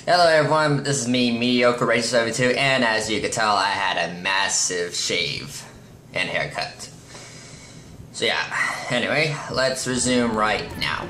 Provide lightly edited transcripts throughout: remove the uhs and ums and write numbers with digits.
Hello everyone, this is me, Mediocre Racist 72, and as you can tell, I had a massive shave and haircut. So yeah, anyway, let's resume right now.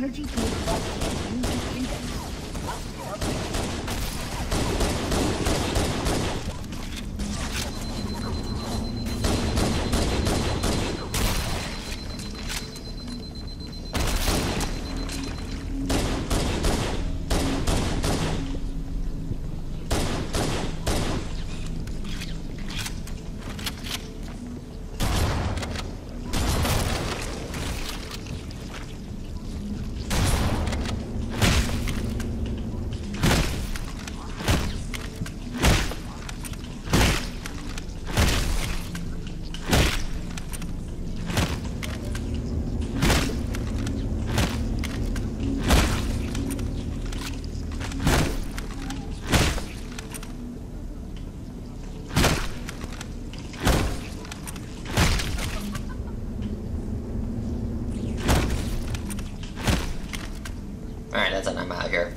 energy through the body using index. Alright, that's it. I'm out here.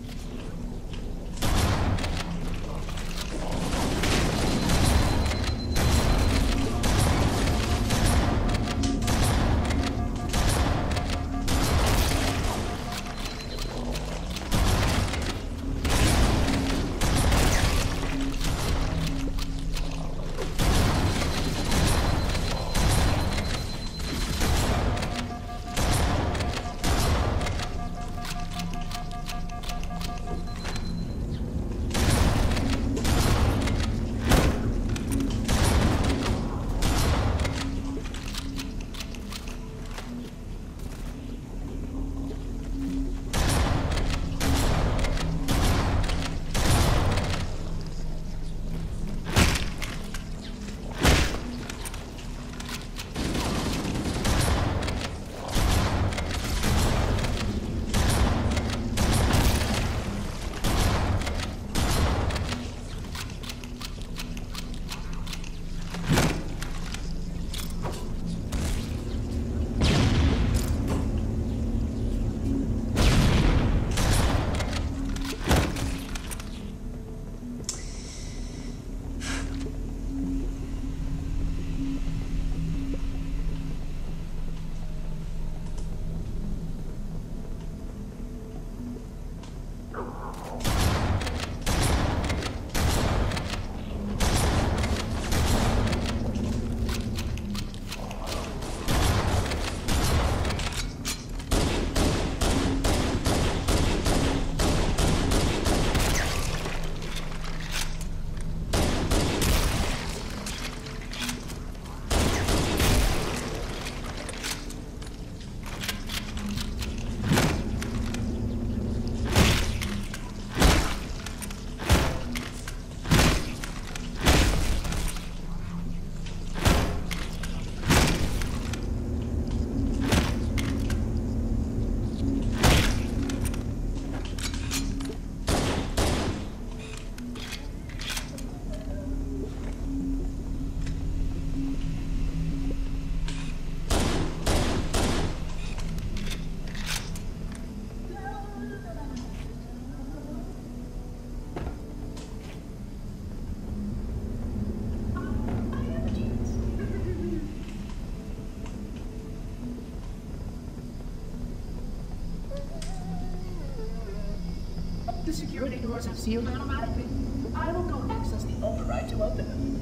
The security doors are sealed automatically. I will go access the override to open them.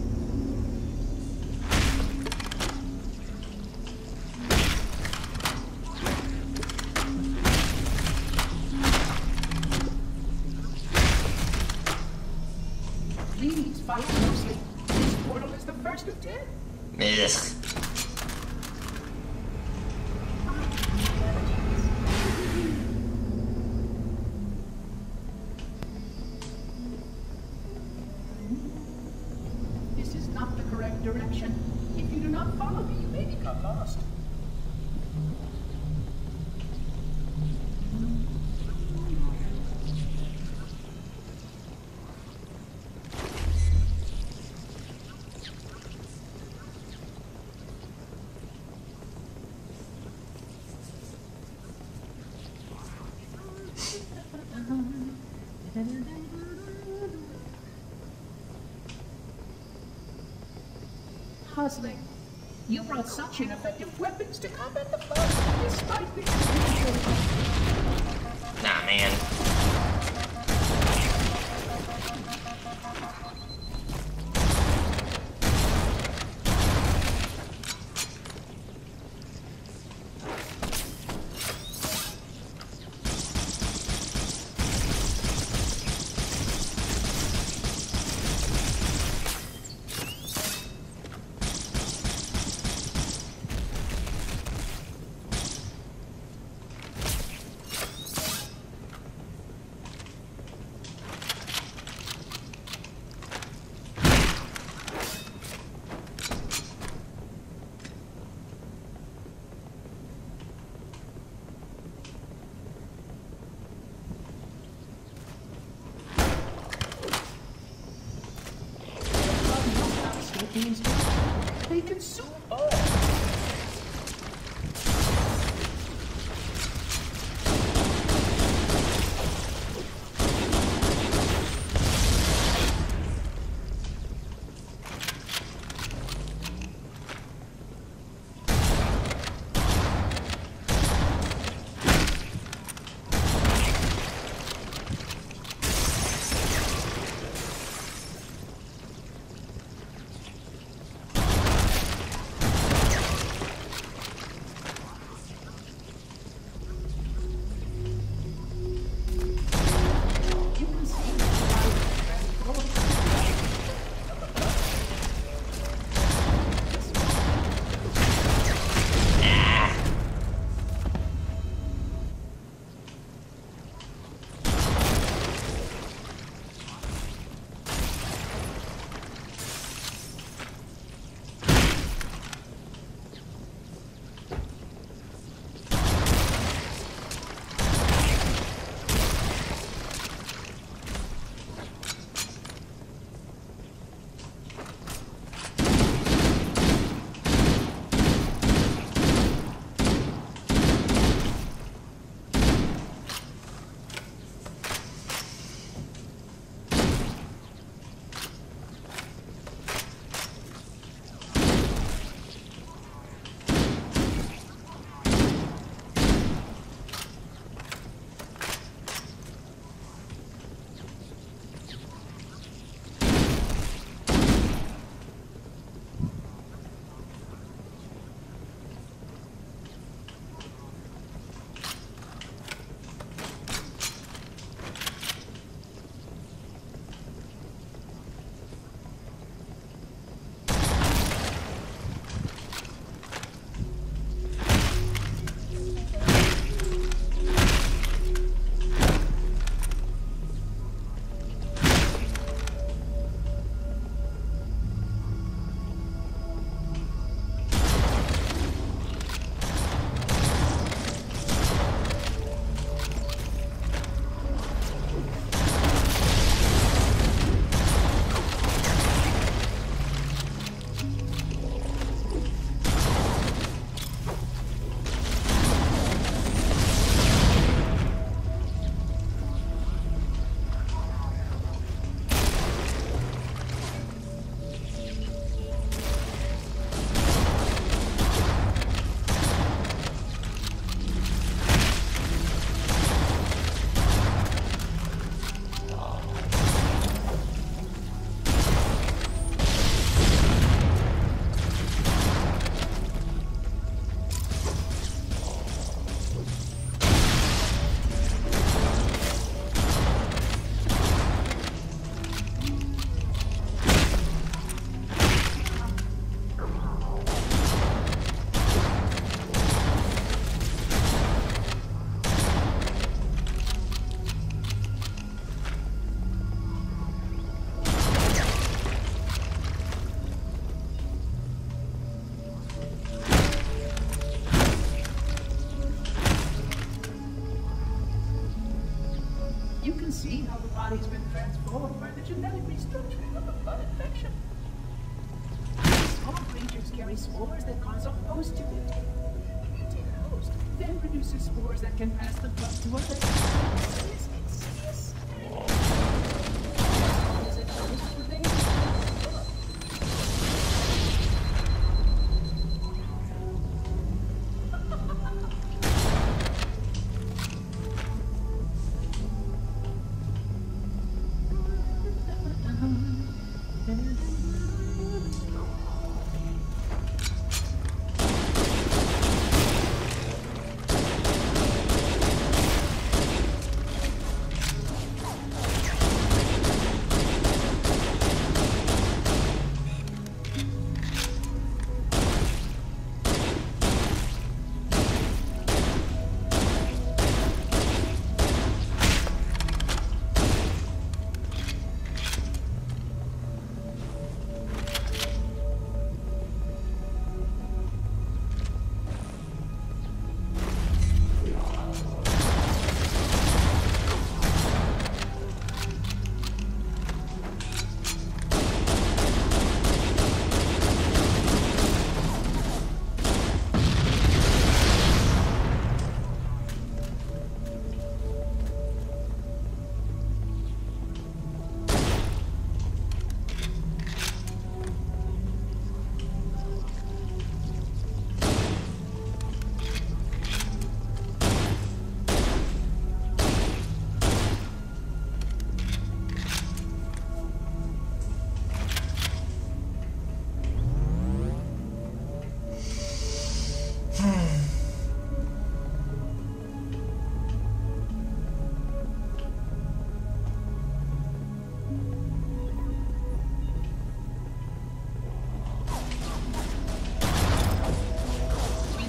Please follow closely. This portal is the first of 10. Ugh. This is not the correct direction. If you do not follow me, you may become lost. Hustling. You brought such ineffective weapons to combat the foe, despite being unusual. Nah, man. They consume all. see how the body's been transformed by the genetic restructuring of the blood infection. Small creatures carry spores that cause a host to mutate. The mutated host then produces spores that can pass the blood to others. It's insidious. Is it always the thing?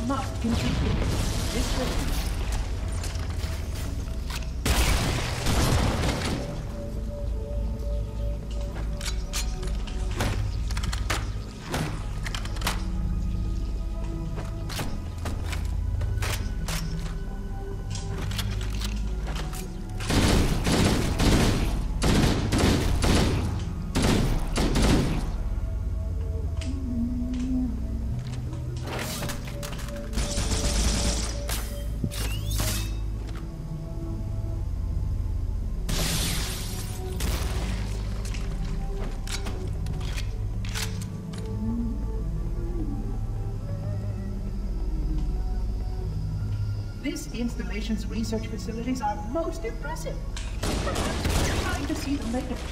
must continue. This way. This installation's research facilities are most impressive. Perhaps you're trying to see them later.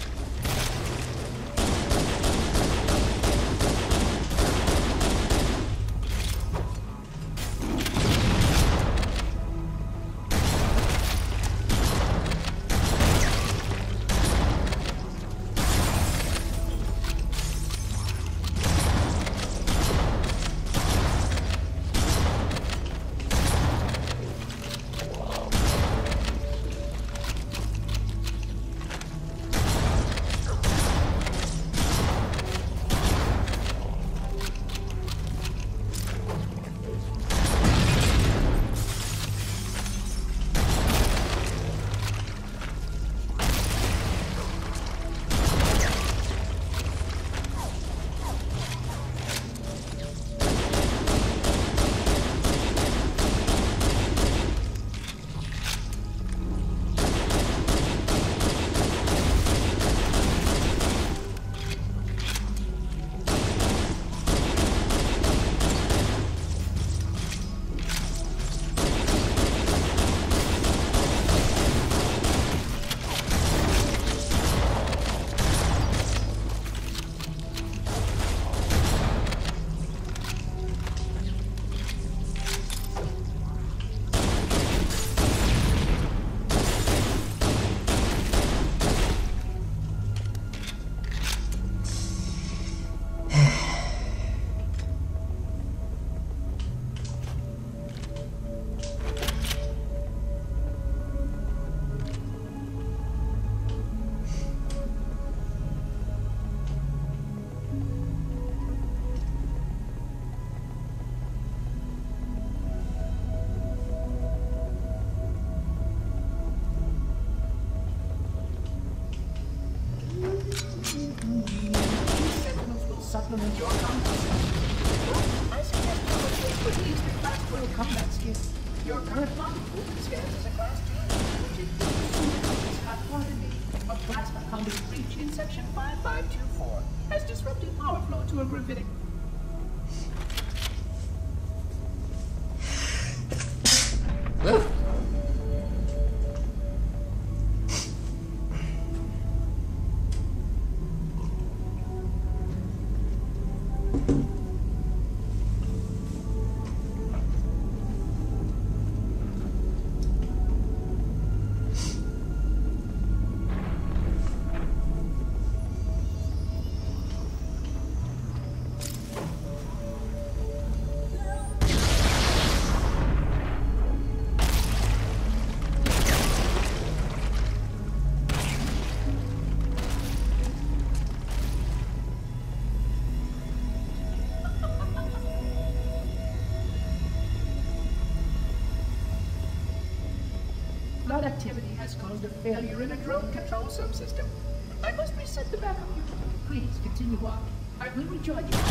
Supplement your combat. I suggest you purchase at least a Class 12 combat skin. Your current body movement stands as a Class 2, which includes autonomy of plasma combat breach in Section 5524 has disrupted power flow to a gravitic. Blood activity has caused a failure in a drone control subsystem. I must reset the backup unit. Please continue on. I will rejoin you.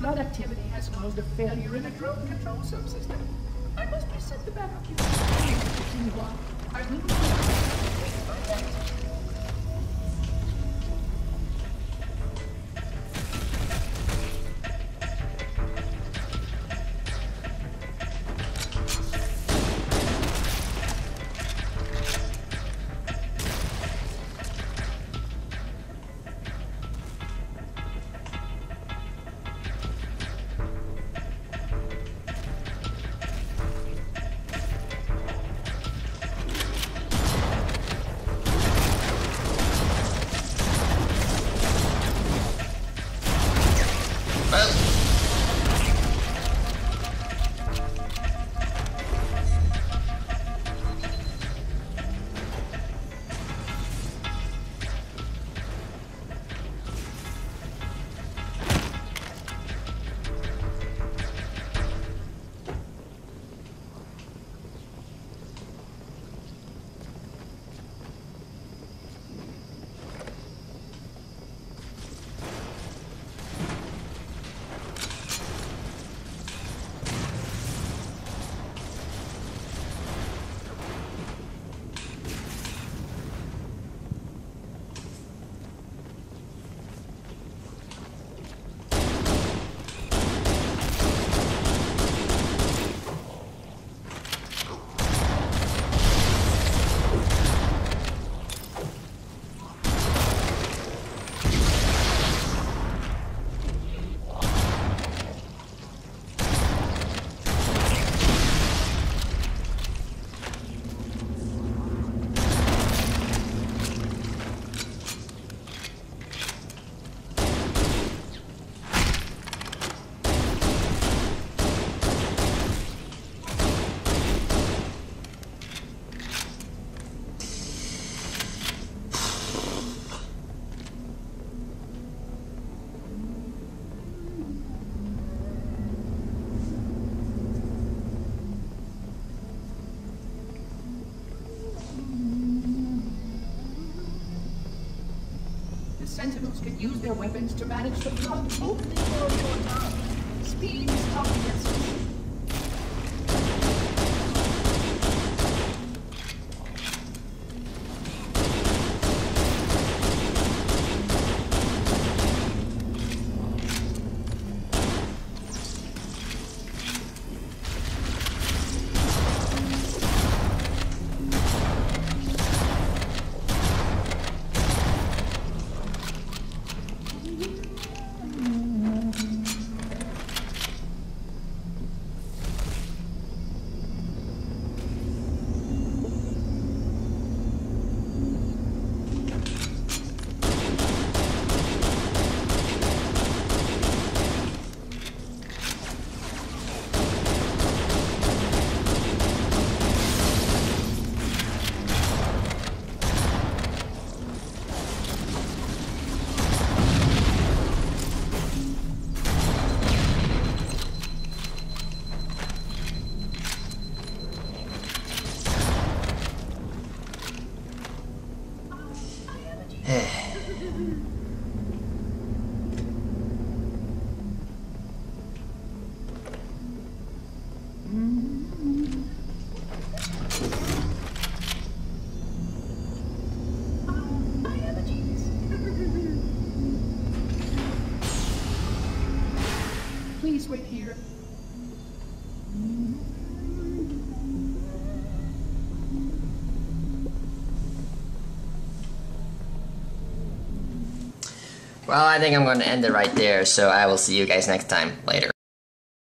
flood activity has caused a failure in the drone control subsystem. I must reset the backup unit. Continue on. I will return. Sentinels can use their weapons to manage the flood only for a short time. Speed is up against me. Please wait here. Well, I think I'm going to end it right there, so I will see you guys next time. Later.